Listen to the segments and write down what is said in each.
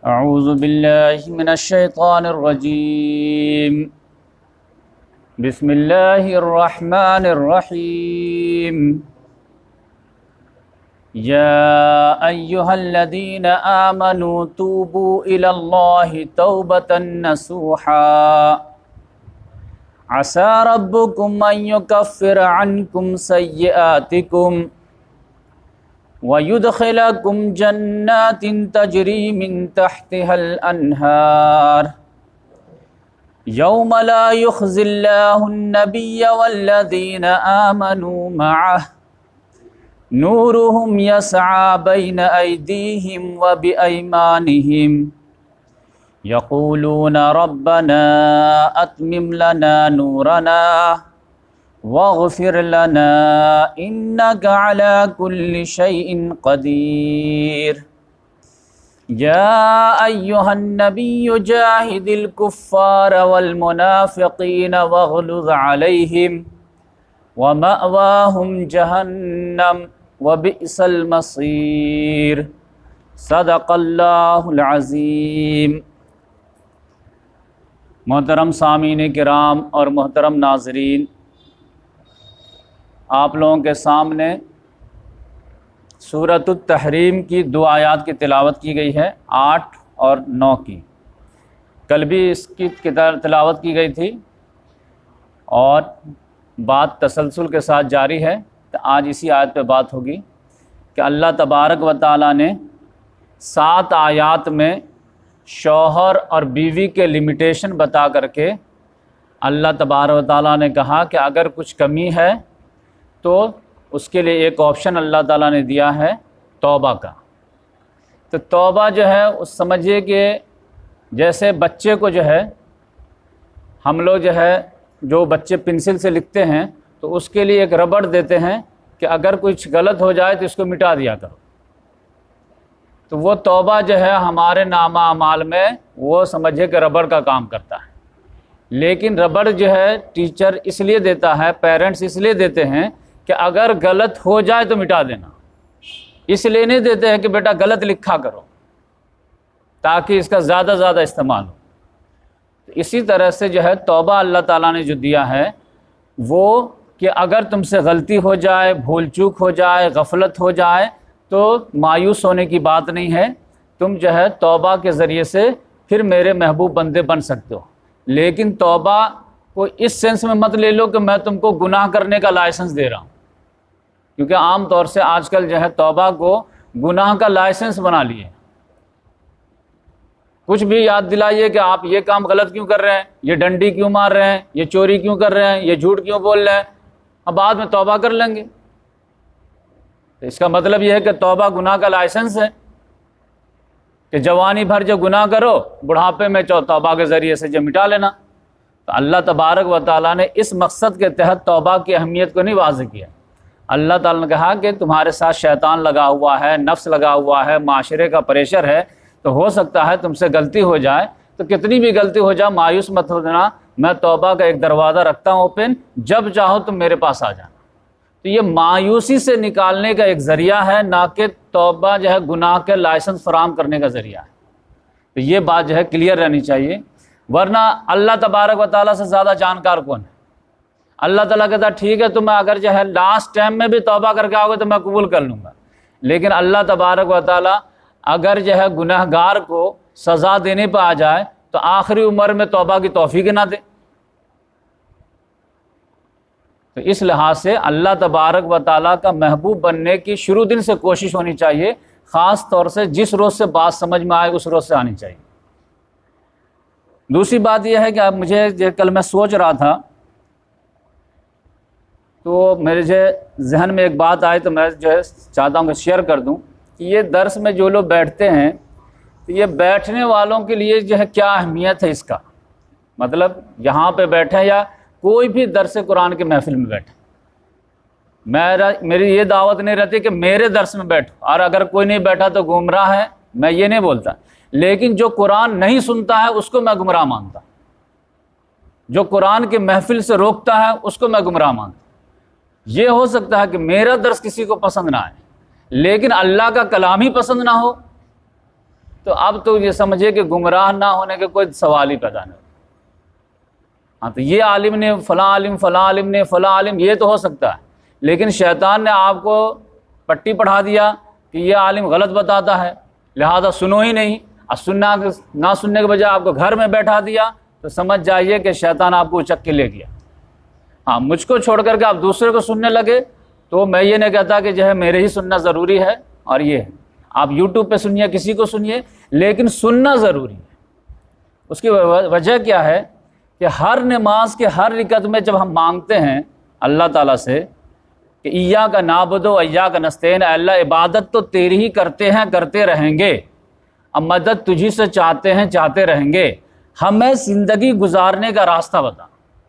اعوذ باللہ من الشیطان الرجیم بسم اللہ الرحمن الرحیم یا ایہا الذین آمنوا توبوا الی اللہ توبۃ نصوحا عسى ربكم أن يكفر عنكم سيئاتكم ويدخلكم جنات تجري من تحتها الأنهار يوم لا يخزي الله النبي والذين آمنوا معه نورهم يسعى بين أيديهم وبأيمانهم یقولون ربنا اتمم لنا نورنا واغفر لنا انک علی کل شیء قدیر یا ایہا النبی جاہد الکفار والمنافقین واغلظ علیہم ومأواہم جہنم وبئس المصیر صدق اللہ العظیم۔ محترم سامعین کرام اور محترم ناظرین، آپ لوگوں کے سامنے سورۃ التحریم کی 2 آیات کی تلاوت کی گئی ہے، 8 اور 9 کی۔ کل بھی اس کی تلاوت کی گئی تھی اور بات تسلسل کے ساتھ جاری ہے، تو آج اسی آیت پہ بات ہوگی کہ اللہ تبارک و تعالیٰ نے 7 آیات میں شوہر اور بیوی کے لمیٹیشن بتا کر کے اللہ تبارک و تعالیٰ نے کہا کہ اگر کچھ کمی ہے تو اس کے لیے ایک آپشن اللہ تعالیٰ نے دیا ہے توبہ کا۔ تو توبہ جو ہے اس سمجھیے کہ جیسے بچے کو جو ہے ہم لوگ جو بچے پنسل سے لکھتے ہیں تو اس کے لیے ایک ربڑ دیتے ہیں کہ اگر کچھ غلط ہو جائے تو اس کو مٹا دیا کرو۔ تو وہ توبہ جو ہے ہمارے نامہ اعمال میں وہ سمجھے کہ ربڑ کا کام کرتا ہے، لیکن ربڑ جو ہے ٹیچر اس لیے دیتا ہے، پیرنٹس اس لیے دیتے ہیں کہ اگر غلط ہو جائے تو مٹا دینا، اس لیے نہیں دیتے ہیں کہ بیٹا غلط لکھا کرو تاکہ اس کا زیادہ زیادہ استعمال ہو۔ اسی طرح سے جو ہے توبہ اللہ تعالیٰ نے جو دیا ہے وہ کہ اگر تم سے غلطی ہو جائے، بھول چوک ہو جائے، غفلت ہو جائے تو مایوس ہونے کی بات نہیں ہے، تم جو ہے توبہ کے ذریعے سے پھر میرے محبوب بندے بن سکتے ہو۔ لیکن توبہ کو اس سینس میں مت لے لو کہ میں تم کو گناہ کرنے کا لائسنس دے رہا ہوں، کیونکہ عام طور سے آج کل جو ہے توبہ کو گناہ کا لائسنس بنا لیے۔ کچھ بھی یاد دلائیے کہ آپ یہ کام غلط کیوں کر رہے ہیں، یہ ڈنڈی کیوں مار رہے ہیں، یہ چوری کیوں کر رہے ہیں، یہ جھوٹ کیوں بول رہے ہیں، اب بعد میں توبہ کر لیں گے۔ تو اس کا مطلب یہ ہے کہ توبہ گناہ کا لائسنس ہے کہ جوانی بھر جو گناہ کرو بڑھاپے میں توبہ کے ذریعے سے جو مٹا لینا۔ تو اللہ تبارک و تعالیٰ نے اس مقصد کے تحت توبہ کی اہمیت کو نہیں واضح کیا۔ اللہ تعالیٰ نے کہا کہ تمہارے ساتھ شیطان لگا ہوا ہے، نفس لگا ہوا ہے، معاشرے کا پریشر ہے، تو ہو سکتا ہے تم سے غلطی ہو جائے، تو کتنی بھی غلطی ہو جائے مایوس مت ہو جانا، میں توبہ کا ایک دروازہ رکھتا ہوں اوپن، جب چاہو تم میرے پاس آ جانا۔ تو یہ مایوسی سے نکالنے کا ایک ذریعہ ہے، نہ کہ توبہ جو ہے گناہ کے لائسنس فراہم کرنے کا ذریعہ ہے۔ تو یہ بات جو ہے کلیئر رہنی چاہیے، ورنہ اللہ تبارک و تعالیٰ سے زیادہ جانکار کون ہے؟ اللہ تعالیٰ کہتا ٹھیک ہے تم اگر جو ہے لاسٹ ٹائم میں بھی توبہ کر کے آؤ گے تو میں قبول کر لوں گا، لیکن اللہ تبارک و تعالیٰ اگر جو ہے گناہ گار کو سزا دینے پہ آ جائے تو آخری عمر میں توبہ کی توفیق نہ دے۔ تو اس لحاظ سے اللہ تبارک و تعالیٰ کا محبوب بننے کی شروع دن سے کوشش ہونی چاہیے، خاص طور سے جس روز سے بات سمجھ میں آئے اس روز سے آنی چاہیے۔ دوسری بات یہ ہے کہ اب مجھے کل میں سوچ رہا تھا تو میرے جو ذہن میں ایک بات آئی تو میں جو ہے چاہتا ہوں کہ شیئر کر دوں کہ یہ درس میں جو لوگ بیٹھتے ہیں تو یہ بیٹھنے والوں کے لیے جو ہے کیا اہمیت ہے اس کا، مطلب یہاں پہ بیٹھیں یا کوئی بھی درس قرآن کے محفل میں بیٹھے، میری یہ دعوت نہیں رہتی کہ میرے درس میں بیٹھو، اور اگر کوئی نہیں بیٹھا تو گمراہ ہے، میں یہ نہیں بولتا، لیکن جو قرآن نہیں سنتا ہے اس کو میں گمراہ مانتا، جو قرآن کی محفل سے روکتا ہے اس کو میں گمراہ مانتا۔ یہ ہو سکتا ہے کہ میرا درس کسی کو پسند نہ آئے، لیکن اللہ کا کلام ہی پسند نہ ہو تو اب تو یہ سمجھے کہ گمراہ نہ ہونے کے کوئی سوال ہی پیدا نہیں۔ ہاں تو یہ عالم نے فلاں عالم، فلاں عالم نے فلاں عالم، یہ تو ہو سکتا ہے، لیکن شیطان نے آپ کو پٹی پڑھا دیا کہ یہ عالم غلط بتاتا ہے لہذا سنو ہی نہیں، اور نہ سننے کے بجائے آپ کو گھر میں بیٹھا دیا، تو سمجھ جائیے کہ شیطان آپ کو اچک کے لے گیا۔ ہاں مجھ کو چھوڑ کر کے آپ دوسرے کو سننے لگے تو میں یہ نہیں کہتا کہ جو ہے میرے ہی سننا ضروری ہے، اور یہ ہے آپ یوٹیوب پہ سنیے، کسی کو سنیے، لیکن سننا ضروری ہے۔ اس کی وجہ کیا ہے کہ ہر نماز کے ہر رکعت میں جب ہم مانگتے ہیں اللہ تعالیٰ سے کہ ایاک نعبد و ایاک نستعین، اے اللہ عبادت تو تیری ہی کرتے ہیں، کرتے رہیں گے، اب مدد تجھی سے چاہتے ہیں، چاہتے رہیں گے، ہمیں زندگی گزارنے کا راستہ بتا،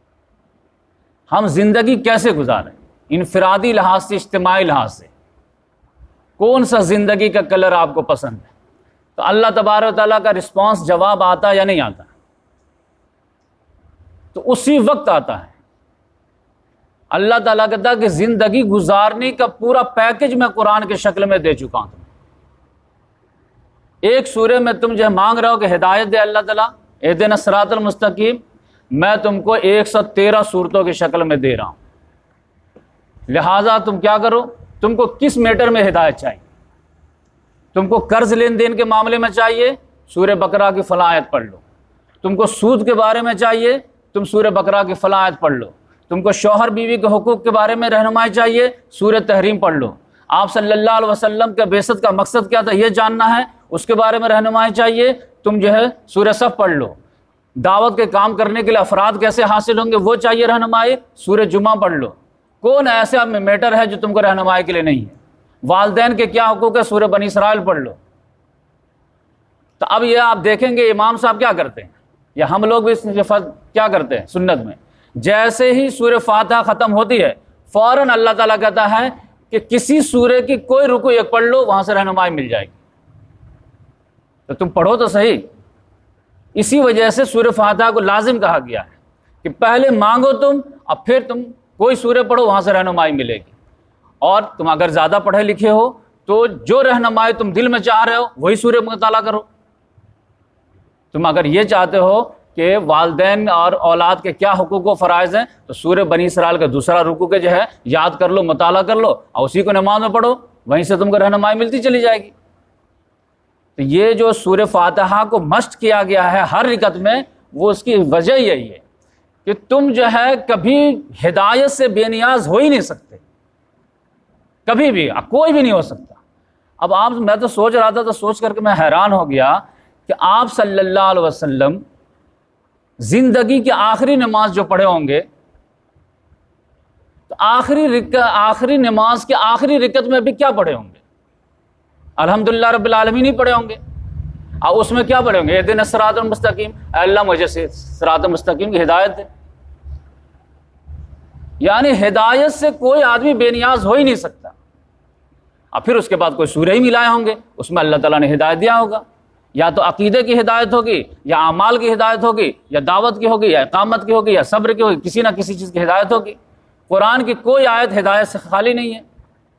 ہم زندگی کیسے گزاریں، انفرادی لحاظ سے، اجتماعی لحاظ سے، کون سا زندگی کا کلر آپ کو پسند ہے؟ تو اللہ تبارک و تعالیٰ کا رسپانس، جواب آتا یا نہیں آتا؟ تو اسی وقت آتا ہے۔ اللہ تعالیٰ کہتا ہے کہ زندگی گزارنے کا پورا پیکج میں قرآن کے شکل میں دے چکا ہوں۔ ایک سورے میں تم جو مانگ رہے ہو کہ ہدایت دے اللہ تعالیٰ، اہدنا الصراط المستقیم، میں تم کو 113 صورتوں کی شکل میں دے رہا ہوں۔ لہٰذا تم کیا کرو، تم کو کس میٹر میں ہدایت چاہیے؟ تم کو قرض لین دین کے معاملے میں چاہیے، سورہ بقرہ کی فلاں آیت پڑھ لو۔ تم کو سود کے بارے میں چاہیے، تم سورہ بقرہ کی فلاں آیت پڑھ لو۔ تم کو شوہر بیوی کے حقوق کے بارے میں رہنمائی چاہیے، سورہ تحریم پڑھ لو۔ آپ صلی اللہ علیہ وسلم کے بعثت کا مقصد کیا تھا یہ جاننا ہے، اس کے بارے میں رہنمائی چاہیے، تم جو ہے سورہ صف پڑھ لو۔ دعوت کے کام کرنے کے لیے افراد کیسے حاصل ہوں گے وہ چاہیے رہنمائی، سورہ جمعہ پڑھ لو۔ کون ایسا میٹر ہے جو تم کو رہنمائی کے لیے نہیں ہے؟ والدین کے کیا حقوق ہے، سورہ بنی اسرائیل پڑھ لو۔ تو اب یہ آپ دیکھیں گے امام صاحب کیا کرتے ہیں، یا ہم لوگ بھی کیا کرتے ہیں سنت میں، جیسے ہی سورہ فاتحہ ختم ہوتی ہے فوراً اللہ تعالیٰ کہتا ہے کہ کسی سورے کی کوئی رکوع ایک پڑھ لو، وہاں سے رہنمائی مل جائے گی۔ تو تم پڑھو تو صحیح۔ اسی وجہ سے سورہ فاتحہ کو لازم کہا گیا ہے کہ پہلے مانگو تم، اور پھر تم کوئی سورہ پڑھو، وہاں سے رہنمائی ملے گی۔ اور تم اگر زیادہ پڑھے لکھے ہو تو جو رہنمائی تم دل میں چاہ رہے ہو وہی سورہ مطالعہ کرو۔ تم اگر یہ چاہتے ہو کہ والدین اور اولاد کے کیا حقوق و فرائض ہیں تو سورہ بنی اسرائیل کا دوسرا رکوع جو ہے یاد کر لو، مطالعہ کر لو، اور اسی کو نماز میں پڑھو، وہیں سے تم کو رہنمائی ملتی چلی جائے گی۔ تو یہ جو سورہ فاتحہ کو مشق کیا گیا ہے ہر رکعت میں، وہ اس کی وجہ یہی ہے کہ تم جو ہے کبھی ہدایت سے بے نیاز ہو ہی نہیں سکتے، کبھی بھی، کوئی بھی نہیں ہو سکتا۔ اب آپ، میں تو سوچ رہا تھا تو سوچ کر کے میں حیران ہو گیا کہ آپ صلی اللہ علیہ وسلم زندگی کی آخری نماز جو پڑھے ہوں گے تو آخری نماز کے آخری رکعت میں بھی کیا پڑھے ہوں گے؟ الحمدللہ رب العالمین ہی پڑھے ہوں گے، اور اس میں کیا پڑھے ہوں گے؟ اہدنا الصراط المستقیم، اے اللہ مجھے صراط مستقیم کی ہدایت دے۔ یعنی ہدایت سے کوئی آدمی بے نیاز ہو ہی نہیں سکتا۔ اور پھر اس کے بعد کوئی سورہ ہی ملائے ہوں گے، اس میں اللہ تعالیٰ نے ہدایت دیا ہوگا، یا تو عقیدے کی ہدایت ہوگی، یا اعمال کی ہدایت ہوگی، یا دعوت کی ہوگی، یا اقامت کی ہوگی، یا صبر کی ہوگی، کسی نہ کسی چیز کی ہدایت ہوگی۔ قرآن کی کوئی آیت ہدایت سے خالی نہیں ہے۔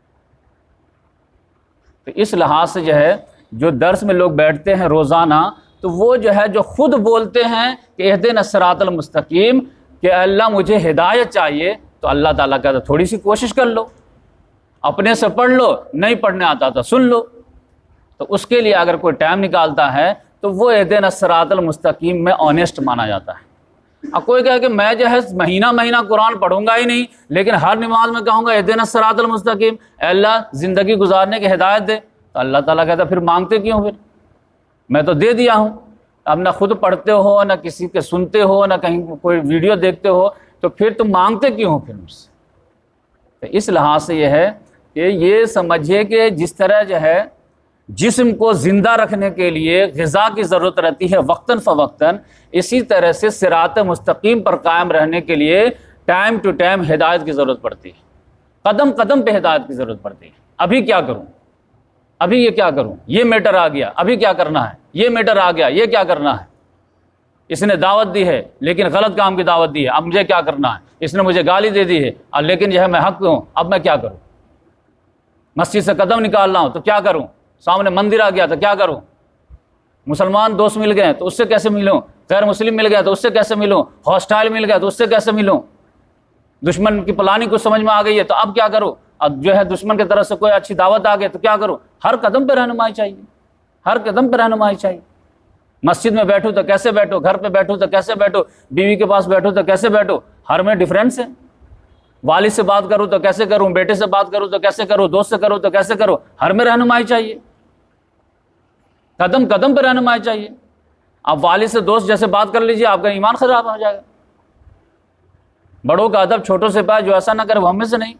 تو اس لحاظ سے جو ہے جو درس میں لوگ بیٹھتے ہیں روزانہ، تو وہ جو ہے جو خود بولتے ہیں کہ اہدنا الصراط المستقیم، کہ اللہ مجھے ہدایت چاہیے، تو اللہ تعالیٰ کہتا ہے تھوڑی سی کوشش کر لو، اپنے سے پڑھ لو، نہیں پڑھنے آتا تو سن لو۔ تو اس کے لیے اگر کوئی ٹائم نکالتا ہے تو وہ اہدنا الصراط المستقیم میں آنیسٹ مانا جاتا ہے۔ اب کوئی کہے کہ میں جو ہے مہینہ مہینہ قرآن پڑھوں گا ہی نہیں، لیکن ہر نماز میں کہوں گا اہدنا الصراط المستقیم، اے اللہ زندگی گزارنے کی ہدایت دے، تو اللہ تعالیٰ کہتا ہے پھر مانگتے کیوں؟ پھر میں تو دے دیا ہوں۔ اب نہ خود پڑھتے ہو، نہ کسی کے سنتے ہو، نہ کہیں کوئی ویڈیو دیکھتے ہو، تو پھر تم مانگتے کیوں ہو پھر مجھ سے؟ تو اس لحاظ سے یہ ہے کہ یہ سمجھیے کہ جس طرح جو ہے جسم کو زندہ رکھنے کے لیے غذا کی ضرورت رہتی ہے وقتاً فوقتاً، اسی طرح سے صراط مستقیم پر قائم رہنے کے لیے ٹائم ٹو ٹائم ہدایت کی ضرورت پڑتی ہے، قدم قدم پہ ہدایت کی ضرورت پڑتی ہے۔ ابھی کیا کروں، ابھی یہ کیا کروں، یہ میٹر آ گیا، ابھی کیا کرنا ہے، یہ میٹر آ گیا، یہ کیا کرنا ہے۔ اس نے دعوت دی ہے لیکن غلط کام کی دعوت دی ہے، اب مجھے کیا کرنا ہے۔ اس نے مجھے گالی دے دی ہے اور لیکن جو ہے میں حق ہوں، اب میں کیا کروں۔ مسجد سے قدم نکال رہا ہوں تو کیا کروں، سامنے مندر آ گیا تو کیا کروں۔ مسلمان دوست مل گئے تو اس سے کیسے ملوں، غیر مسلم مل گیا تو اس سے کیسے ملوں، ہاسٹائل مل گیا تو اس سے کیسے ملوں، دشمن کی پلاننگ کو سمجھ میں آ گئی ہے تو اب کیا کروں، اب جو ہے دشمن کی طرف سے کوئی اچھی دعوت آ گئی تو کیا کروں، ہر قدم پہ رہنمائی چاہیے، ہر قدم پہ رہنمائی چاہیے۔ مسجد میں بیٹھوں تو کیسے بیٹھوں، گھر پہ بیٹھوں تو کیسے بیٹھوں، بیوی کے پاس بیٹھوں تو کیسے بیٹھوں، ہر میں ڈفرینس ہے۔ والد سے بات کروں تو کیسے کروں، بیٹے سے بات کروں تو کیسے کروں، دوست سے کروں تو کیسے کروں، ہر میں رہنمائی چاہیے، قدم قدم پہ رہنمائی چاہیے۔ آپ والد سے دوست جیسے بات کر لیجیے آپ کا ایمان خراب ہو جائے گا۔ بڑوں کا ادب چھوٹوں سے پائے، جو ایسا نہ کرے وہ ہم میں سے نہیں۔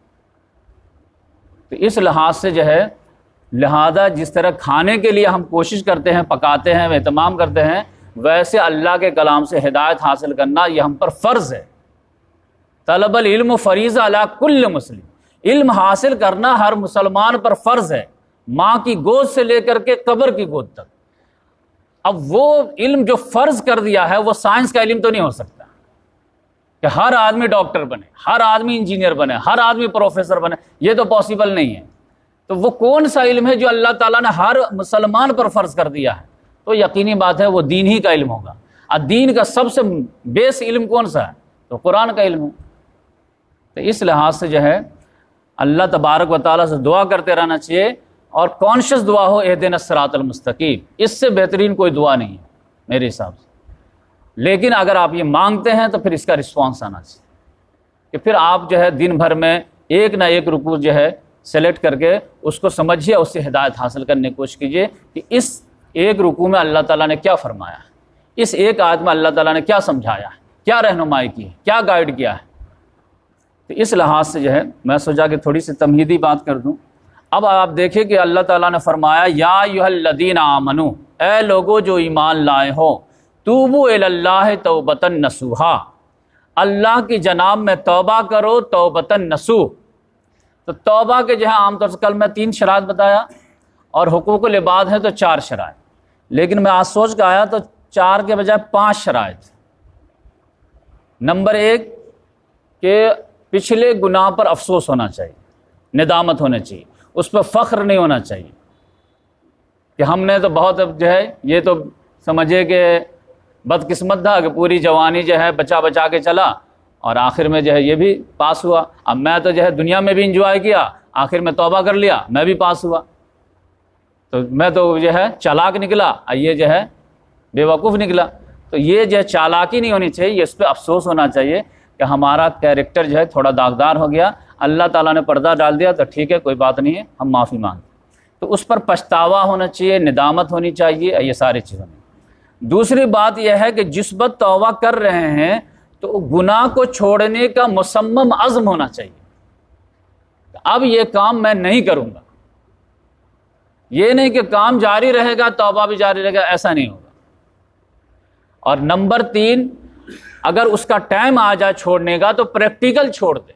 تو اس لحاظ سے جو ہے لہذا جس طرح کھانے کے لیے ہم کوشش کرتے ہیں، پکاتے ہیں، اہتمام کرتے ہیں، ویسے اللہ کے کلام سے ہدایت حاصل کرنا یہ ہم پر فرض ہے۔ طلب العلم فریضہ علی کل مسلم، علم حاصل کرنا ہر مسلمان پر فرض ہے، ماں کی گود سے لے کر کے قبر کی گود تک۔ اب وہ علم جو فرض کر دیا ہے وہ سائنس کا علم تو نہیں ہو سکتا کہ ہر آدمی ڈاکٹر بنے، ہر آدمی انجینئر بنے، ہر آدمی پروفیسر بنے، یہ تو پاسبل نہیں ہے۔ تو وہ کون سا علم ہے جو اللہ تعالیٰ نے ہر مسلمان پر فرض کر دیا ہے؟ تو یقینی بات ہے وہ دین ہی کا علم ہوگا۔ اور دین کا سب سے بیس علم کون سا ہے؟ تو قرآن کا علم ہے۔ تو اس لحاظ سے جو ہے اللہ تبارک و تعالیٰ سے دعا کرتے رہنا چاہیے، اور کانشیس دعا ہو اہدنا الصراط المستقیم، اس سے بہترین کوئی دعا نہیں ہے میرے حساب سے۔ لیکن اگر آپ یہ مانگتے ہیں تو پھر اس کا رسپانس آنا چاہیے کہ پھر آپ جو ہے دن بھر میں ایک نہ ایک رکوع جو ہے سلیکٹ کر کے اس کو سمجھیے، اس سے ہدایت حاصل کرنے کی کوشش کیجیے کہ اس ایک رکوع میں اللہ تعالیٰ نے کیا فرمایا ہے، اس ایک آیت میں اللہ تعالیٰ نے کیا سمجھایا ہے، کیا رہنمائی کی ہے، کیا گائیڈ کیا ہے۔ تو اس لحاظ سے جو ہے میں سوچا کہ تھوڑی سی تمہیدی بات کر دوں۔ اب آپ دیکھیں کہ اللہ تعالیٰ نے فرمایا یا ایھا الذین آمنو، اے لوگو جو ایمان لائے ہو، توبوا الی اللہ توبۃ نصوحا، اللہ کی جناب میں توبہ کرو توبۃ نصوح۔ تو توبہ کے جو ہے عام طور سے کل میں 3 شرائط بتایا، اور حقوق العباد ہے تو 4 شرائط، لیکن میں آج سوچ کے آیا تو 4 کے بجائے 5 شرائط۔ نمبر 1 کہ پچھلے گناہ پر افسوس ہونا چاہیے، ندامت ہونا چاہیے، اس پہ فخر نہیں ہونا چاہیے کہ ہم نے تو بہت جو ہے یہ تو سمجھے کہ بدقسمت تھا کہ پوری جوانی جو ہے بچا بچا کے چلا اور آخر میں جو ہے یہ بھی پاس ہوا، اب میں تو جو ہے دنیا میں بھی انجوائے کیا، آخر میں توبہ کر لیا میں بھی پاس ہوا، تو میں تو جو ہے چالاک نکلا اور یہ جو ہے بے وقوف نکلا۔ تو یہ جو ہے چالاکی نہیں ہونی چاہیے، اس پہ افسوس ہونا چاہیے کہ ہمارا کیریکٹر جو ہے تھوڑا داغدار ہو گیا، اللہ تعالیٰ نے پردہ ڈال دیا تو ٹھیک ہے کوئی بات نہیں ہے، ہم معافی مانگتے، تو اس پر پچھتاوا ہونا چاہیے، ندامت ہونی چاہیے، یہ ساری چیزیں۔ دوسری بات یہ ہے کہ جس وقت توبہ کر رہے ہیں تو گناہ کو چھوڑنے کا مصمم عزم ہونا چاہیے، اب یہ کام میں نہیں کروں گا، یہ نہیں کہ کام جاری رہے گا توبہ بھی جاری رہے گا، ایسا نہیں ہوگا۔ اور نمبر 3 اگر اس کا ٹائم آ جائے چھوڑنے کا تو پریکٹیکل چھوڑ دے۔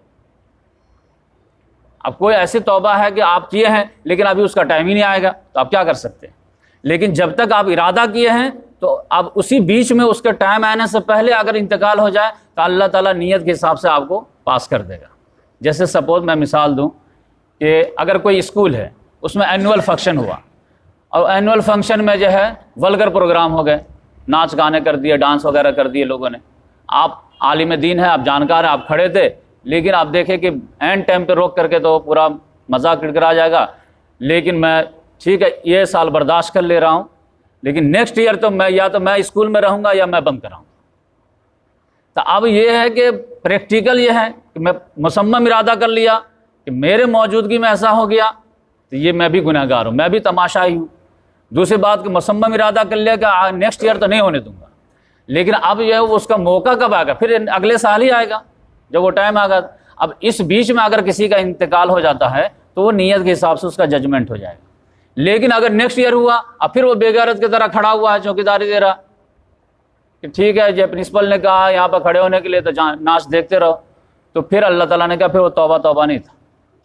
اب کوئی ایسی توبہ ہے کہ آپ کیے ہیں لیکن ابھی اس کا ٹائم ہی نہیں آئے گا تو آپ کیا کر سکتے ہیں، لیکن جب تک آپ ارادہ کیے ہیں تو اب اسی بیچ میں اس کے ٹائم آنے سے پہلے اگر انتقال ہو جائے تو اللہ تعالیٰ نیت کے حساب سے آپ کو پاس کر دے گا۔ جیسے سپوز میں مثال دوں کہ اگر کوئی اسکول ہے اس میں اینول فنکشن ہوا، اور اینول فنکشن میں جو ہے ولگر پروگرام ہو گئے، ناچ گانے کر دیے، ڈانس وغیرہ کر دیے لوگوں نے، آپ عالم دین ہیں، آپ جانکار ہیں، آپ کھڑے تھے، لیکن آپ دیکھیں کہ اینڈ ٹائم پہ روک کر کے تو پورا مذاق کڑکڑا جائے گا، لیکن میں ٹھیک ہے یہ سال برداشت کر لے رہا ہوں، لیکن نیکسٹ ایئر تو میں یا تو میں اسکول میں رہوں گا یا میں بند کراؤں۔ تو اب یہ ہے کہ پریکٹیکل یہ ہے کہ میں مصمم ارادہ کر لیا کہ میرے موجودگی میں ایسا ہو گیا تو یہ میں بھی گناہ گار ہوں، میں بھی تماشائی ہوں۔ دوسری بات کہ مصمم ارادہ کر لیا کہ نیکسٹ ایئر تو نہیں ہونے دوں گا، لیکن اب یہ ہے اس کا موقع کب آئے گا، پھر اگلے سال ہی آئے گا جب وہ ٹائم آئے گا۔ اب اس بیچ میں اگر کسی کا انتقال ہو جاتا ہے تو وہ نیت کے حساب سے اس کا ججمنٹ ہو جائے گا، لیکن اگر نیکسٹ ایئر ہوا اب پھر وہ بے غیرت کی طرح کھڑا ہوا ہے، چوکیداری دے رہا کہ ٹھیک ہے جب پرنسپل نے کہا یہاں پہ کھڑے ہونے کے لیے تو ناچ دیکھتے رہو، تو پھر اللہ تعالیٰ نے کہا پھر وہ توبہ نہیں تھا۔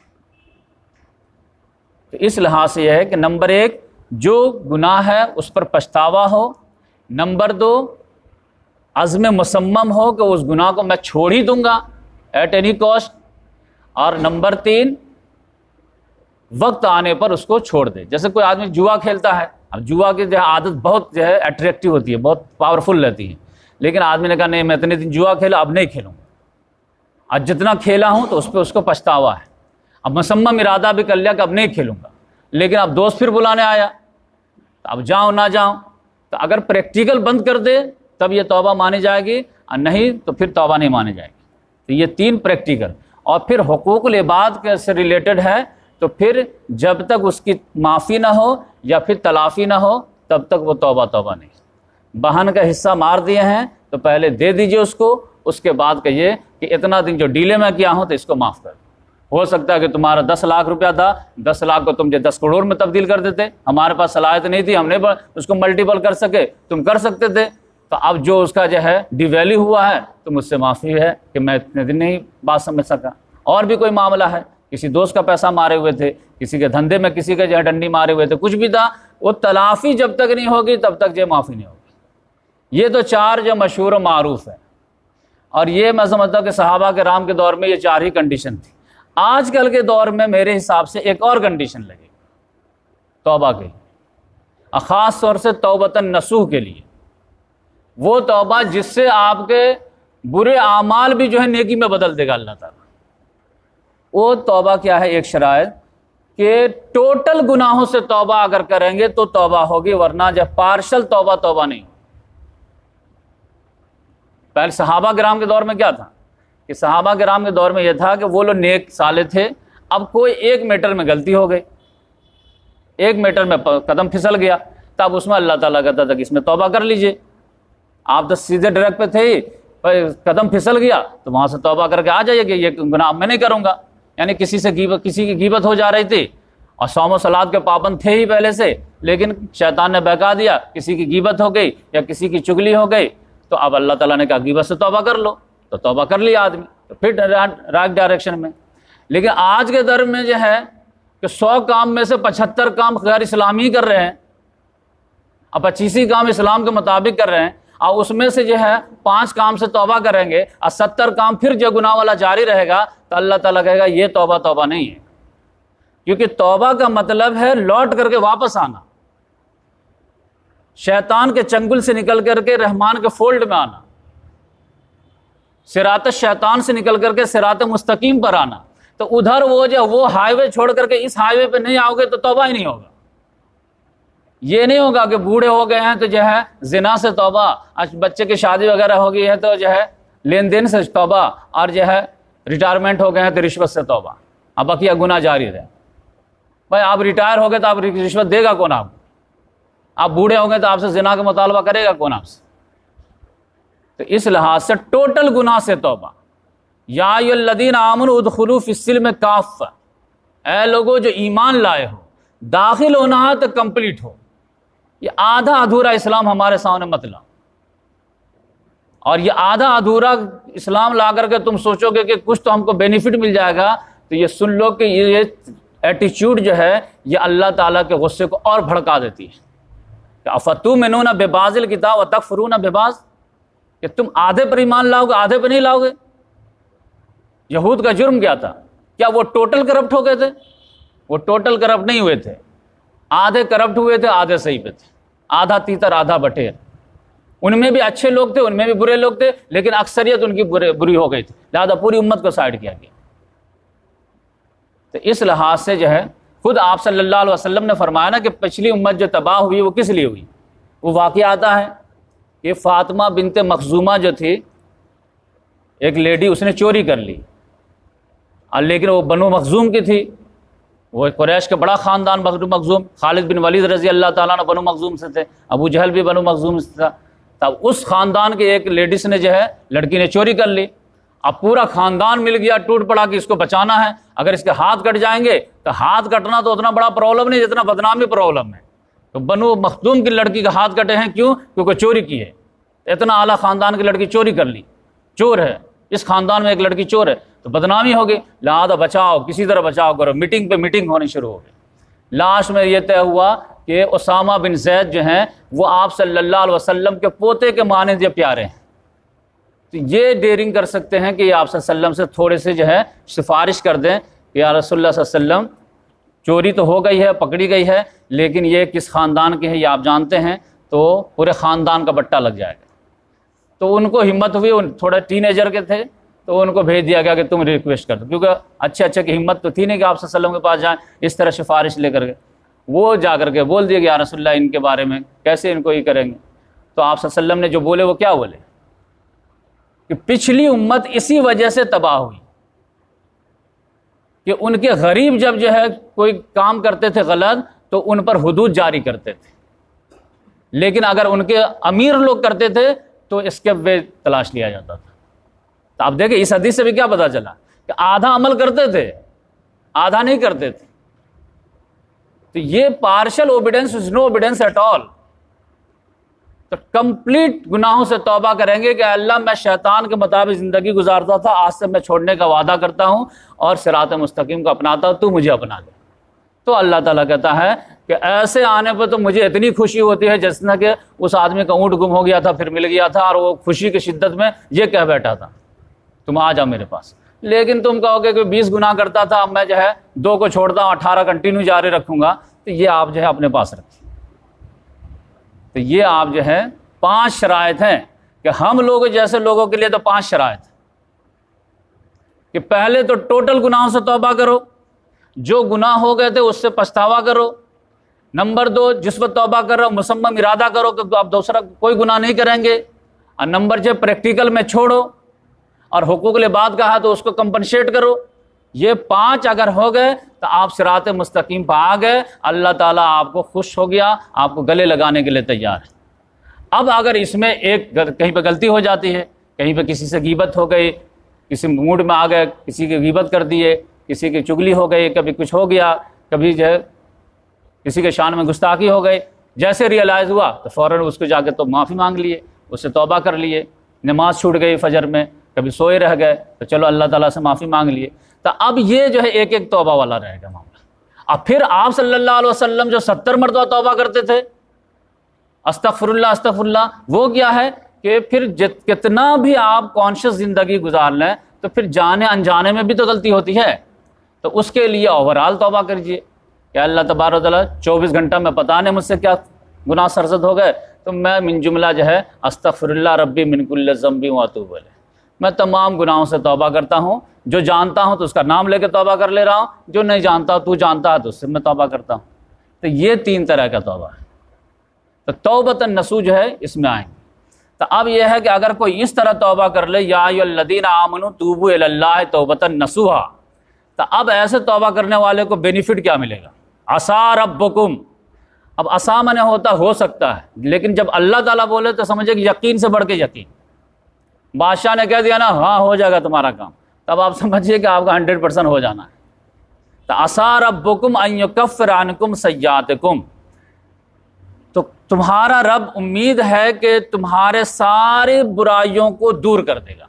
تو اس لحاظ سے یہ ہے کہ نمبر 1 جو گناہ ہے اس پر پچھتاوا ہو، نمبر 2 عزم مصمم ہو کہ اس گناہ کو میں چھوڑ ہی دوں گا ایٹ اینی کاسٹ، اور نمبر 3 وقت آنے پر اس کو چھوڑ دے۔ جیسے کوئی آدمی جوا کھیلتا ہے اب جوا کی جو ہے عادت بہت جو ہے اٹریکٹیو ہوتی ہے، بہت پاورفل رہتی ہے، لیکن آدمی نے کہا نہیں میں اتنے دن جوا کھیلا، اب نہیں کھیلوں گا، آج جتنا کھیلا ہوں تو اس کو پچھتاوا ہے، اب مصمم ارادہ بھی کر لیا کہ اب نہیں کھیلوں گا، لیکن اب دوست پھر بلانے آیا تو اب جاؤں نہ جاؤں، تو اگر پریکٹیکل بند کر دے تب یہ توبہ مانی جائے گی، اور نہیں تو پھر توبہ نہیں مانی جائے گی۔ تو یہ 3 پریکٹیکل، اور پھر حقوق العباد سے ریلیٹڈ ہے، تو پھر جب تک اس کی معافی نہ ہو یا پھر تلافی نہ ہو تب تک وہ توبہ نہیں۔ بہن کا حصہ مار دیے ہیں تو پہلے دے دیجئے اس کو، اس کے بعد کہیے کہ اتنا دن جو ڈیلے میں کیا ہوں تو اس کو معاف کر دو۔ ہو سکتا ہے کہ تمہارا 10 لاکھ روپیہ تھا، 10 لاکھ کو تم جو 10 کروڑ میں تبدیل کر دیتے، ہمارے پاس صلاحیت نہیں تھی، ہم نے اس کو ملٹیپل کر سکے، تم کر سکتے تھے، تو اب جو اس کا جو ہے ڈی ویلیو ہوا ہے تو مجھ سے معافی ہے کہ میں اتنے دن نہیں بات سمجھ سکا۔ اور بھی کوئی معاملہ ہے، کسی دوست کا پیسہ مارے ہوئے تھے، کسی کے دھندے میں کسی کے جو ہے ڈنڈی مارے ہوئے تھے، کچھ بھی تھا، وہ تلافی جب تک نہیں ہوگی تب تک جو معافی نہیں ہوگی۔ یہ تو 4 جو مشہور و معروف ہے، اور یہ میں سمجھتا ہوں کہ صحابہ کرام کے دور میں یہ 4 ہی کنڈیشن تھی۔ آج کل کے دور میں میرے حساب سے ایک اور کنڈیشن لگے توبہ کے لیے، خاص طور سے توبۃ نصوح کے لیے، وہ توبہ جس سے آپ کے برے اعمال بھی جو ہے نیکی میں بدل دے گا اللہ تعالیٰ۔ وہ توبہ کیا ہے؟ ایک شرائط کہ ٹوٹل گناہوں سے توبہ اگر کریں گے تو توبہ ہوگی، ورنہ جب پارشل توبہ نہیں ہوگی۔ پہلے صحابہ کرام کے دور میں کیا تھا کہ صحابہ کرام کے دور میں یہ تھا کہ وہ لوگ نیک صالح تھے، اب کوئی 1 میٹر میں غلطی ہو گئی، 1 میٹر میں قدم پھسل گیا، تب اس میں اللہ تعالیٰ کہتا تھا کہ اس میں توبہ کر لیجئے۔ آپ تو سیدھے ٹریک پہ تھے، قدم پھسل گیا تو وہاں سے توبہ کر کے آ جائیے کہ یہ گناہ میں نہیں کروں گا۔ یعنی کسی کی غیبت ہو جا رہی تھی اور صوم و صلات کے پابند تھے ہی پہلے سے، لیکن شیطان نے بہکا دیا، کسی کی غیبت ہو گئی یا کسی کی چگلی ہو گئی، تو اب اللہ تعالیٰ نے کہا غیبت سے توبہ کر لو، تو توبہ کر لیا آدمی، تو پھر رائٹ ڈائریکشن میں۔ لیکن آج کے دور میں جو ہے کہ 100 کام میں سے 75 کام غیر اسلامی کر رہے ہیں، اب 25 کام اسلام کے مطابق کر رہے ہیں، اور اس میں سے جو ہے 5 کام سے توبہ کریں گے اور 70 کام پھر جو گناہ والا جاری رہے گا، تو اللہ تعالیٰ کہے گا یہ توبہ نہیں ہے، کیونکہ توبہ کا مطلب ہے لوٹ کر کے واپس آنا، شیطان کے چنگل سے نکل کر کے رحمان کے فولڈ میں آنا، صراط شیطان سے نکل کر کے صراط مستقیم پر آنا۔ تو ادھر وہ ہائی وے چھوڑ کر کے اس ہائی وے پہ نہیں آؤ گے تو توبہ ہی نہیں ہوگا۔ یہ نہیں ہوگا کہ بوڑھے ہو گئے ہیں تو جو ہے زنا سے توبہ، بچے کی شادی وغیرہ ہو گئی ہے تو جو ہے لین دین سے توبہ، اور جو ہے ریٹائرمنٹ ہو گئے ہیں تو رشوت سے توبہ، اب بقیہ گناہ جاری رہے۔ بھائی آپ ریٹائر ہو گئے تو آپ رشوت دے گا کون؟ آپ بوڑھے ہو گئے تو آپ سے زنا کا مطالبہ کرے گا کون آپ سے؟ تو اس لحاظ سے ٹوٹل گناہ سے توبہ۔ یا ایھا الذین آمنوا ادخلوا فی السلم کافہ، اے لوگوں جو ایمان لائے ہو، داخل ہونا ہے تو کمپلیٹ ہو۔ یہ آدھا ادھورا اسلام ہمارے سامنے مت لاؤ، اور یہ آدھا ادھورا اسلام لا کر کے تم سوچو گے کہ کچھ تو ہم کو بینیفٹ مل جائے گا، تو یہ سن لو کہ یہ ایٹیچیوڈ جو ہے یہ اللہ تعالیٰ کے غصے کو اور بھڑکا دیتی ہے۔ کہ افتؤمنون ببعض الکتاب وتکفرون ببعض، کہ تم آدھے پر ایمان لاؤ گے آدھے پر نہیں لاؤ گے۔ یہود کا جرم کیا تھا؟ کیا وہ ٹوٹل کرپٹ ہو گئے تھے؟ وہ ٹوٹل کرپٹ نہیں ہوئے تھے، آدھے کرپٹ ہوئے تھے، آدھے صحیح پہ تھے، آدھا تیتر آدھا بٹیر۔ ان میں بھی اچھے لوگ تھے، ان میں بھی برے لوگ تھے، لیکن اکثریت ان کی بری ہو گئی تھی، لہذا پوری امت کو سائڈ کیا گیا۔ تو اس لحاظ سے جو ہے خود آپ صلی اللہ علیہ وسلم نے فرمایا نا کہ پچھلی امت جو تباہ ہوئی وہ کس لیے ہوئی؟ وہ واقعہ آتا ہے کہ فاطمہ بنت مخزومہ جو تھی، ایک لیڈی، اس نے چوری کر لی، اور لیکن وہ بنو مخزوم کی تھی، وہ قریش کا بڑا خاندان بنو مخزوم، خالد بن ولید رضی اللہ تعالیٰ عنہ بنو مخزوم سے تھے، ابو جہل بھی بنو مخزوم سے تھا۔ تب اس خاندان کے ایک لیڈیز نے جو ہے لڑکی نے چوری کر لی، اب پورا خاندان مل گیا ٹوٹ پڑا کہ اس کو بچانا ہے، اگر اس کے ہاتھ کٹ جائیں گے تو ہاتھ کٹنا تو اتنا بڑا پرابلم نہیں جتنا بدنامی پرابلم ہے۔ تو بنو مخزوم کی لڑکی کا ہاتھ کٹے ہیں، کیوں؟ کیونکہ چوری کی ہے، اتنا اعلیٰ خاندان کی لڑکی چوری کر لی، چور ہے، اس خاندان میں ایک لڑکی چور ہے، تو بدنامی ہوگی، لہٰذا بچاؤ، کسی طرح بچاؤ کرو، میٹنگ پہ میٹنگ ہونی شروع ہو گئی۔ لاسٹ میں یہ طے ہوا کہ اسامہ بن زید جو ہیں وہ آپ صلی اللہ علیہ وسلم کے پوتے کے مانند یہ پیارے ہیں، تو یہ ڈیرنگ کر سکتے ہیں کہ یہ آپ صلی اللہ علیہ وسلم سے تھوڑے سے جو ہے سفارش کر دیں کہ یا رسول اللہ صلی اللہ علیہ وسلم چوری تو ہو گئی ہے، پکڑی گئی ہے، لیکن یہ کس خاندان کے ہیں یہ آپ جانتے ہیں، تو پورے خاندان کا بٹا لگ جائے گا۔ تو ان کو ہمت ہوئی، تھوڑا ٹین ایجر کے تھے، تو ان کو بھیج دیا گیا کہ تم ریکویسٹ کر دو، کیونکہ اچھے کی ہمت تو تھی نہیں کہ آپ صلی اللہ علیہ وسلم کے پاس جائیں اس طرح سفارش لے کر کے۔ وہ جا کر کے بول دیا کہ یا رسول اللہ ان کے بارے میں کیسے ان کو یہ کریں گے؟ تو آپ صلی اللہ علیہ وسلم نے جو بولے وہ کیا بولے کہ پچھلی امت اسی وجہ سے تباہ ہوئی کہ ان کے غریب جب جو ہے کوئی کام کرتے تھے غلط تو ان پر حدود جاری کرتے تھے، لیکن اگر ان کے امیر لوگ کرتے تھے تو اسکیپ وے تلاش لیا جاتا تھا۔ تو آپ دیکھیں اس حدیث سے بھی کیا پتا چلا کہ آدھا عمل کرتے تھے، آدھا نہیں کرتے تھے۔ تو یہ partial obedience is no obedience at all. تو کمپلیٹ گناہوں سے توبہ کریں گے کہ اللہ میں شیطان کے مطابق زندگی گزارتا تھا، آج سے میں چھوڑنے کا وعدہ کرتا ہوں اور صراط مستقیم کو اپناتا ہوں، تو مجھے اپنا دے۔ تو اللہ تعالیٰ کہتا ہے کہ ایسے آنے پہ تو مجھے اتنی خوشی ہوتی ہے جس نہ کہ اس آدمی کا اونٹ گم ہو گیا تھا پھر مل گیا تھا، اور وہ خوشی کی شدت میں یہ کہہ بیٹھا تھا تم آ جاؤ میرے پاس۔ لیکن تم کہو گے کہ 20 گناہ کرتا تھا، اب میں جو ہے 2 کو چھوڑتا ہوں، 18 کنٹینیو جاری رکھوں گا، تو یہ آپ جو ہے اپنے پاس رکھیں۔ تو یہ آپ جو ہے 5 شرائط ہیں کہ ہم لوگ جیسے لوگوں کے لیے تو 5 شرائط کہ پہلے تو ٹوٹل گناہوں سے توبہ کرو، جو گناہ ہو گئے تھے اس سے پچھتاوا کرو۔ نمبر 2، جس پر توبہ کر رہا ہو مصمم ارادہ کرو کہ آپ دوسرا کوئی گناہ نہیں کریں گے۔ اور نمبر 6، پریکٹیکل میں چھوڑو، اور حقوق العباد کہا تو اس کو کمپنسیٹ کرو۔ یہ 5 اگر ہو گئے تو آپ صراط مستقیم پہ آ گئے، اللہ تعالیٰ آپ کو خوش ہو گیا، آپ کو گلے لگانے کے لیے تیار ہے۔ اب اگر اس میں ایک کہیں پہ غلطی ہو جاتی ہے، کہیں پہ کسی سے غیبت ہو گئی، کسی موڈ میں آ گئے، کسی کی غیبت کر دیے، کسی کی چگلی ہو گئی، کبھی کچھ ہو گیا، کبھی جو ہے کسی کے شان میں گستاخی ہو گئی، جیسے ریئلائز ہوا تو فوراً اس کو جا کے تو معافی مانگ لیے، اس سے توبہ کر لیے۔ نماز چھوٹ گئی فجر میں، کبھی سوئے رہ گئے تو چلو اللہ تعالیٰ سے معافی مانگ لیے۔ تو اب یہ جو ہے ایک ایک توبہ والا رہے گا معاملہ۔ اب پھر آپ صلی اللہ علیہ وسلم جو 70 مرتبہ توبہ کرتے تھے، استغفر اللہ استغفر اللہ، وہ کیا ہے کہ پھر کتنا بھی آپ کانشیس زندگی گزار لیں تو پھر جانے انجانے میں بھی تو غلطی ہوتی ہے، تو اس کے لیے اوورال توبہ کریے کہ اللہ تبارک و تعالیٰ 24 گھنٹہ میں پتہ نہیں مجھ سے کیا گناہ سرزد ہو گئے، تو میں من جملہ جو ہے استغفر اللہ ربی من کل ذنب واتوب الیہ، میں تمام گناہوں سے توبہ کرتا ہوں، جو جانتا ہوں تو اس کا نام لے کے توبہ کر لے رہا ہوں، جو نہیں جانتا تو جانتا ہے تو اس سے میں توبہ کرتا ہوں۔ تو یہ 3 طرح کا توبہ ہے۔ تو توبۃ النصوح جو ہے اس میں آئیں گے۔ تو اب یہ ہے کہ اگر کوئی اس طرح توبہ کر لے، یا ایھا الذین آمنوا توبوا الی اللہ توبۃ نصوحا، تو اب ایسے توبہ کرنے والے کو بینیفٹ کیا ملے گا؟ عسیٰ ربکم، اب عسیٰ معنی ہوتا ہو سکتا ہے، لیکن جب اللہ تعالیٰ بولے تو سمجھے کہ یقین سے بڑھ کے یقین۔ بادشاہ نے کہہ دیا نا ہاں ہو جائے گا تمہارا کام، تب آپ سمجھیے کہ آپ کا 100% ہو جانا ہے۔ تو عسیٰ ربکم ان یکفر عنکم سیئاتکم، تو تمہارا رب امید ہے کہ تمہارے سارے برائیوں کو دور کر دے گا۔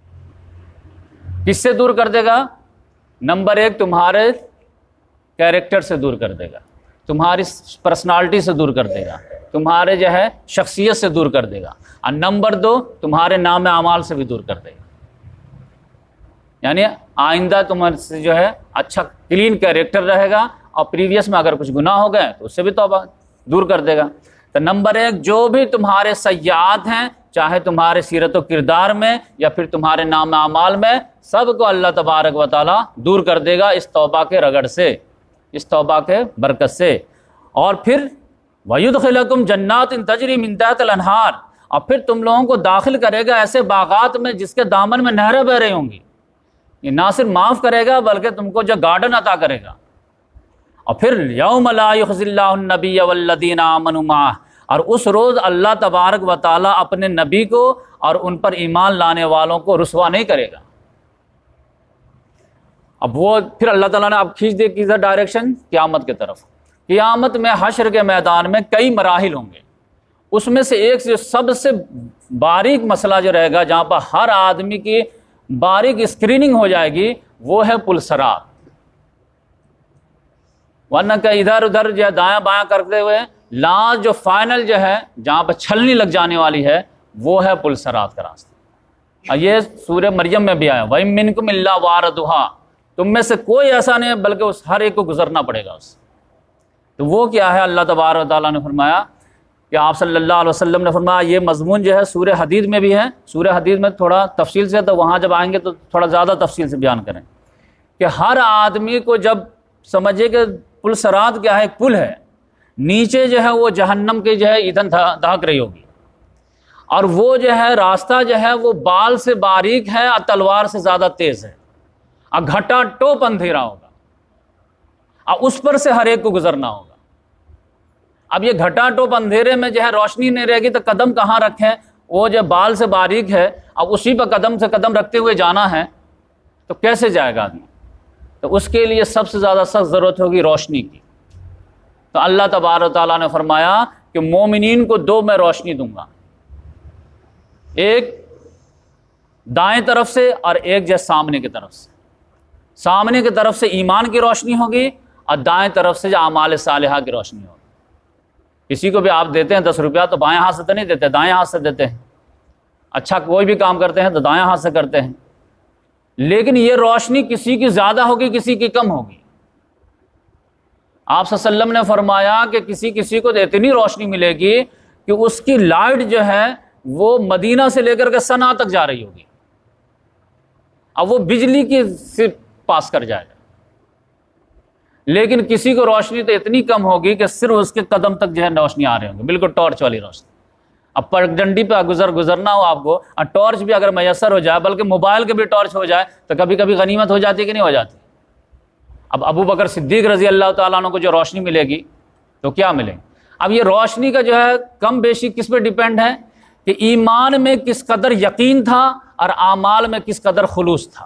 کس سے دور کر دے گا؟ نمبر 1، تمہارے کیریکٹر سے دور کر دے گا، تمہاری پرسنالٹی سے دور کر دے گا، تمہارے جو ہے شخصیت سے دور کر دے گا، اور نمبر 2، تمہارے نام اعمال سے بھی دور کر دے گا۔ یعنی آئندہ تمہارے سے جو ہے اچھا کلین کیریکٹر رہے گا، اور پریویس میں اگر کچھ گناہ ہو گئے تو اس سے بھی توبہ دور کر دے گا۔ تو نمبر 1، جو بھی تمہارے سیئات ہیں، چاہے تمہارے سیرت و کردار میں یا پھر تمہارے نام اعمال میں، سب کو اللہ تبارک و تعالیٰ دور کر دے گا اس توبہ کے رگڑ سے، اس توبہ کے برکت سے۔ اور پھر وَيُدْخِلَكُمْ جَنَّاتٍ تَجْرِي مِن تَحْتِهَا الْأَنْهَارُ، اور پھر تم لوگوں کو داخل کرے گا ایسے باغات میں جس کے دامن میں نہریں بہ رہی ہوں گی۔ یہ نہ صرف معاف کرے گا بلکہ تم کو جو گارڈن عطا کرے گا۔ اور پھر یوم لا یخزی اللہ النبی والذین آمنوا معہ، اور اس روز اللہ تبارک و تعالیٰ اپنے نبی کو اور ان پر ایمان لانے والوں کو رسوا نہیں کرے گا۔ اب وہ پھر اللہ تعالیٰ نے اب کھینچ دے کدھر ڈائریکشن؟ قیامت کی طرف۔ قیامت میں حشر کے میدان میں کئی مراحل ہوں گے، اس میں سے ایک جو سب سے باریک مسئلہ جو رہے گا، جہاں پر ہر آدمی کی باریک اسکریننگ ہو جائے گی، وہ ہے پل صراط۔ ورنہ کہ ادھر ادھر جو ہے دایاں بایاں کرتے ہوئے لاسٹ جو فائنل جو ہے جہاں پہ چھلنی لگ جانے والی ہے، وہ ہے پل صراط کا راستہ۔ اور یہ سورہ مریم میں بھی آیا، وَإِن مِّنكُمْ إِلَّا وَارِدُهَا، تم میں سے کوئی ایسا نہیں ہے بلکہ اس ہر ایک کو گزرنا پڑے گا اس سے۔ تو وہ کیا ہے؟ اللہ تبارک و تعالیٰ نے فرمایا کہ آپ صلی اللہ علیہ وسلم نے فرمایا یہ مضمون جو ہے سورہ حدید میں بھی ہے، سورہ حدید میں تھوڑا تفصیل سے، تو وہاں جب آئیں گے تو تھوڑا زیادہ تفصیل سے بیان کریں کہ ہر آدمی کو جب سمجھے کہ پل صراط کیا ہے، ایک پل ہے، نیچے جو ہے وہ جہنم کی جو ہے ایندھن دہک رہی ہوگی، اور وہ جو ہے راستہ جو ہے وہ بال سے باریک ہے اور تلوار سے زیادہ تیز ہے، اور گھٹا ٹوپ اندھیرا ہوگا، اور اس پر سے ہر ایک کو گزرنا ہوگا۔ اب یہ گھٹا ٹوپ اندھیرے میں جو ہے روشنی نہیں رہے گی تو قدم کہاں رکھیں؟ وہ جو بال سے باریک ہے، اب اسی پر قدم سے قدم رکھتے ہوئے جانا ہے تو کیسے جائے گا آدمی؟ تو اس کے لیے سب سے زیادہ سخت ضرورت ہوگی روشنی کی۔ تو اللہ تبارک و تعالیٰ نے فرمایا کہ مومنین کو دو میں روشنی دوں گا، ایک دائیں طرف سے اور ایک جو سامنے کی طرف سے۔ سامنے کی طرف سے ایمان کی روشنی ہوگی اور دائیں طرف سے جو اعمال صالحہ کی روشنی ہوگی۔ کسی کو بھی آپ دیتے ہیں 10 روپیہ تو بائیں ہاتھ سے تو نہیں دیتے، دائیں ہاتھ سے دیتے ہیں۔ اچھا کوئی بھی کام کرتے ہیں تو دائیں ہاتھ سے کرتے ہیں، لیکن یہ روشنی کسی کی زیادہ ہوگی، کسی کی کم ہوگی۔ آپ صلی اللہ علیہ وسلم نے فرمایا کہ کسی کو اتنی روشنی ملے گی کہ اس کی لائٹ جو ہے وہ مدینہ سے لے کر کے صنعا تک جا رہی ہوگی، اب وہ بجلی کی سے پاس کر جائے گا۔ لیکن کسی کو روشنی تو اتنی کم ہوگی کہ صرف اس کے قدم تک جو ہے روشنی آ رہی ہوگی، بالکل ٹارچ والی روشنی۔ اب پگڈنڈی پہ گزرنا ہو آپ کو، اور ٹارچ بھی اگر میسر ہو جائے، بلکہ موبائل کے بھی ٹارچ ہو جائے تو کبھی کبھی غنیمت ہو جاتی کہ نہیں ہو جاتی؟ اب ابو بکر صدیق رضی اللہ تعالیٰ عنہ کو جو روشنی ملے گی تو کیا ملے؟ اب یہ روشنی کا جو ہے کم بیشی کس پہ ڈیپینڈ ہے کہ ایمان میں کس قدر یقین تھا اور اعمال میں کس قدر خلوص تھا۔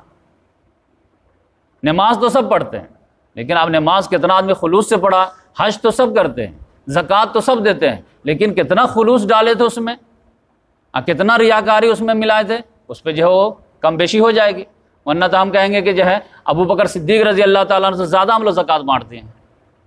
نماز تو سب پڑھتے ہیں، لیکن اب نماز کتنا آدمی خلوص سے پڑھا؟ حج تو سب کرتے ہیں، زکوٰۃ تو سب دیتے ہیں، لیکن کتنا خلوص ڈالے تھے اس میں، کتنا ریاکاری اس میں ملائے تھے؟ اس پہ جو ہے وہ کم بیشی ہو جائے گی، ورنہ تو ہم کہیں گے کہ جو ہے ابو بکر صدیق رضی اللہ تعالیٰ عنہ سے زیادہ ہم لوگ زکوٰۃ بانٹتے ہیں،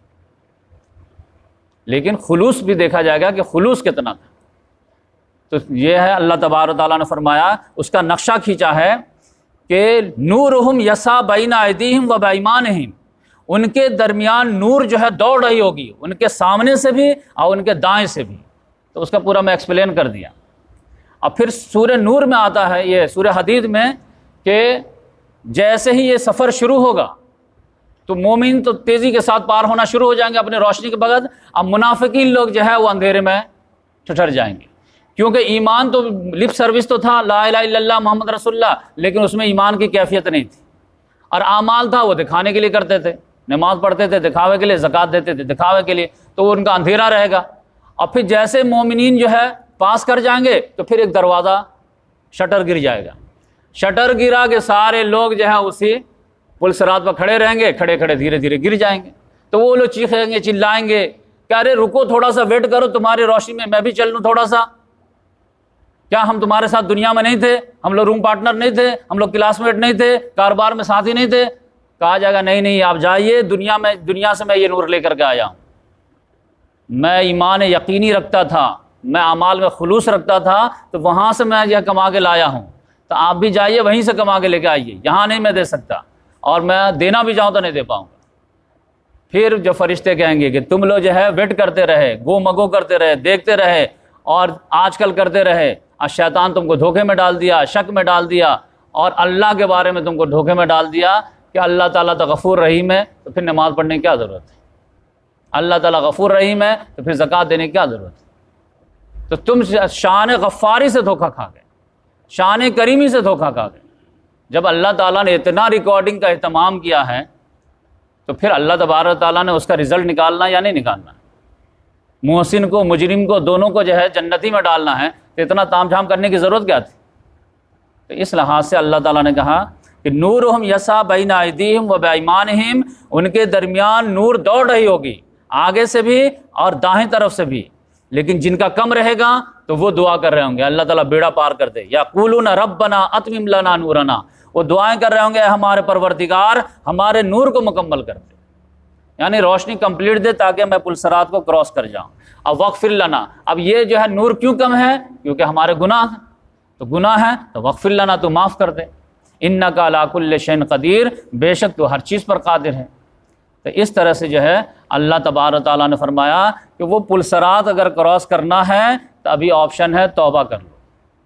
لیکن خلوص بھی دیکھا جائے گا کہ خلوص کتنا تھا۔ تو یہ ہے اللہ تبارک و تعالیٰ نے فرمایا، اس کا نقشہ کھینچا ہے کہ نورہم یسعی بین ایدیہم و بایمانہم، ان کے درمیان نور جو ہے دوڑ رہی ہوگی، ان کے سامنے سے بھی اور ان کے دائیں سے بھی۔ تو اس کا پورا میں ایکسپلین کر دیا۔ اب پھر سورہ نور میں آتا ہے، یہ سورہ حدید میں، کہ جیسے ہی یہ سفر شروع ہوگا تو مومن تو تیزی کے ساتھ پار ہونا شروع ہو جائیں گے اپنے روشنی کے بغیر، اب منافقین لوگ جو ہے وہ اندھیرے میں ٹھٹر جائیں گے، کیونکہ ایمان تو لپ سروس تو تھا، لا الہ الا اللہ محمد رسول اللہ، لیکن اس میں ایمان کی کیفیت نہیں تھی، اور اعمال تھا وہ دکھانے کے لیے کرتے تھے، نماز پڑھتے تھے دکھاوے کے لیے، زکوٰۃ دیتے تھے دکھاوے کے لیے، تو وہ ان کا اندھیرا رہے گا۔ اور پھر جیسے مومنین جو ہے پاس کر جائیں گے تو پھر ایک دروازہ شٹر گر جائے گا، شٹر گرا کہ سارے لوگ جو ہے اسی پل صراط پر کھڑے رہیں گے، کھڑے کھڑے دھیرے دھیرے گر جائیں گے۔ تو وہ لوگ چیخیں گے، چلائیں گے کہ ارے رکو تھوڑا سا ویٹ کرو، تمہاری روشنی میں بھی چل لوں تھوڑا سا، کیا ہم تمہارے ساتھ دنیا میں نہیں تھے؟ ہم لوگ روم پارٹنر نہیں تھے؟ ہم لوگ کلاس میٹ نہیں تھے؟ کاروبار میں ساتھی نہیں تھے؟ کہا جائے گا نہیں آپ جائیے، دنیا سے میں یہ نور لے کر کے آیا ہوں، میں ایمان یقینی رکھتا تھا، میں اعمال میں خلوص رکھتا تھا، تو وہاں سے میں یہ کما کے لایا ہوں، تو آپ بھی جائیے وہیں سے کما کے لے کے آئیے، یہاں نہیں میں دے سکتا، اور میں دینا بھی چاہوں تو نہیں دے پاؤں گا۔ پھر جو فرشتے کہیں گے کہ تم لوگ جو ہے ویٹ کرتے رہے، گو مگو کرتے رہے، دیکھتے رہے اور آج کل کرتے رہے، اور شیطان تم کو دھوکے میں ڈال دیا، شک میں ڈال دیا، اور اللہ کے بارے میں تم کو دھوکے میں ڈال دیا کہ اللہ تعالیٰ تو غفور رحیم ہے، تو پھر نماز پڑھنے کی کیا ضرورت ہے؟ اللہ تعالیٰ غفور رحیم ہے تو پھر زکوٰۃ دینے کی کیا ضرورت ہے؟ تو تم شان غفاری سے دھوکہ کھا گئے، شان کریمی سے دھوکہ کھا گئے۔ جب اللہ تعالیٰ نے اتنا ریکارڈنگ کا اہتمام کیا ہے تو پھر اللہ تبارک تعالیٰ نے اس کا رزلٹ نکالنا یا نہیں نکالنا؟ محسن کو مجرم کو دونوں کو جو ہے جنتی میں ڈالنا ہے، تو اتنا تام جھام کرنے کی ضرورت کیا تھی؟ تو اس لحاظ سے اللہ تعالیٰ نے کہا کہ نورہم یسعی بین ایدیہم و بایمانہم، ان کے درمیان نور دوڑ رہی ہوگی، آگے سے بھی اور دائیں طرف سے بھی، لیکن جن کا کم رہے گا تو وہ دعا کر رہے ہوں گے اللہ تعالیٰ بیڑا پار کر دے، یقولون ربنا اتمم لنا نورنا، وہ دعائیں کر رہے ہوں گے ہمارے پروردگار ہمارے نور کو مکمل کر دے، یعنی روشنی کمپلیٹ دے تاکہ میں پل صراط کو کراس کر جاؤں۔ اب وغفر لنا، اب یہ جو ہے نور کیوں کم ہے؟ کیونکہ ہمارے گناہ ہیں، تو گناہ ہے تو وغفر لنا، تو معاف کر دے۔ انک علی کل شیء قدیر، بے شک تو ہر چیز پر قادر ہے۔ تو اس طرح سے جو ہے اللہ تبارک تعالیٰ نے فرمایا کہ وہ پل صراط اگر کراس کرنا ہے تو ابھی آپشن ہے توبہ کر لو،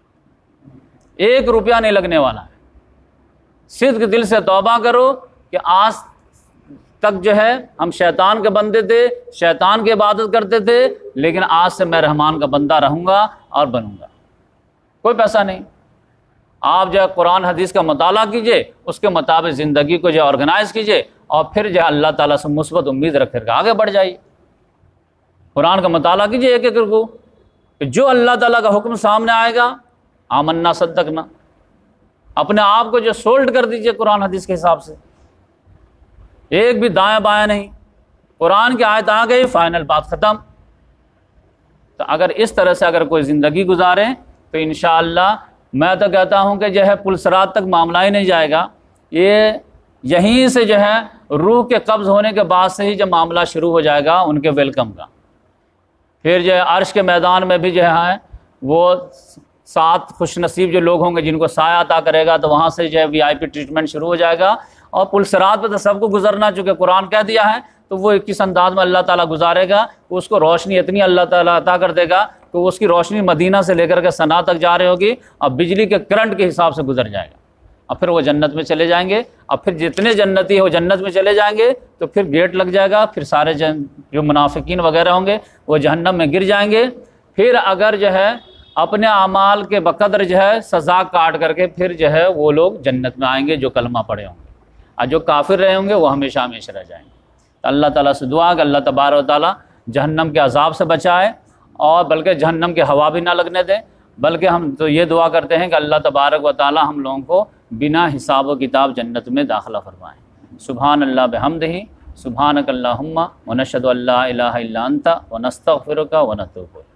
1 روپیہ نہیں لگنے والا ہے، صدق دل سے توبہ کرو کہ آج تک جو ہے ہم شیطان کے بندے تھے، شیطان کی عبادت کرتے تھے، لیکن آج سے میں رحمان کا بندہ رہوں گا اور بنوں گا، کوئی پیسہ نہیں۔ آپ جو ہے قرآن حدیث کا مطالعہ کیجئے، اس کے مطابق زندگی کو جو ہے آرگنائز کیجئے، اور پھر جو ہے اللہ تعالیٰ سے مثبت امید رکھ کر کے آگے بڑھ جائیے۔ قرآن کا مطالعہ کیجئے ایک ایک کو، کہ جو اللہ تعالیٰ کا حکم سامنے آئے گا آمنا صدقنا، اپنے آپ کو جو سولٹ کر دیجئے قرآن حدیث کے حساب سے، ایک بھی دائیں بائیں نہیں، قرآن کی آیت آ گئی فائنل بات ختم۔ تو اگر اس طرح سے اگر کوئی زندگی گزاریں تو انشاءاللہ میں تو کہتا ہوں کہ جو ہے پل صراط تک معاملہ ہی نہیں جائے گا، یہ یہیں سے جو ہے روح کے قبض ہونے کے بعد سے ہی جب معاملہ شروع ہو جائے گا ان کے ویلکم کا، پھر جو ہے عرش کے میدان میں بھی جو ہے وہ 7 خوش نصیب جو لوگ ہوں گے جن کو سایہ عطا کرے گا، تو وہاں سے جو ہے VIP ٹریٹمنٹ شروع ہو جائے گا، اور پل صراط پہ تو سب کو گزرنا، چونکہ قرآن کہہ دیا ہے، تو وہ کس انداز میں اللہ تعالیٰ گزارے گا کہ اس کو روشنی اتنی اللہ تعالیٰ عطا کر دے گا کہ اس کی روشنی مدینہ سے لے کر کے صنعا تک جا رہی ہوگی، اور بجلی کے کرنٹ کے حساب سے گزر جائے گا، اور پھر وہ جنت میں چلے جائیں گے، اور پھر جتنے جنتی وہ جنت میں چلے جائیں گے تو پھر گیٹ لگ جائے گا، پھر سارے جو منافقین وغیرہ ہوں گے وہ جہنم میں گر جائیں گے۔ پھر اگر جو ہے اپنے اعمال کے بقدر جو ہے سزا کاٹ کر کے پھر جو ہے وہ لوگ جنت میں آئیں گے جو کلمہ پڑھے ہوں گے، اور جو کافر رہے ہوں گے وہ ہمیشہ ہمیشہ رہ جائیں گے۔ تو اللہ تعالیٰ سے دعا کہ اللہ تبارک و تعالیٰ جہنم کے عذاب سے بچائے، اور بلکہ جہنم کے ہوا بھی نہ لگنے دے، بلکہ ہم تو یہ دعا کرتے ہیں کہ اللہ تبارک و تعالیٰ ہم لوگوں کو بنا حساب و کتاب جنت میں داخلہ فرمائیں۔ سبحان اللہ بحمدہ، سبحانک اللہم ونشہد ان لا الہ الا انت ونستغفرک ونتوب الیک۔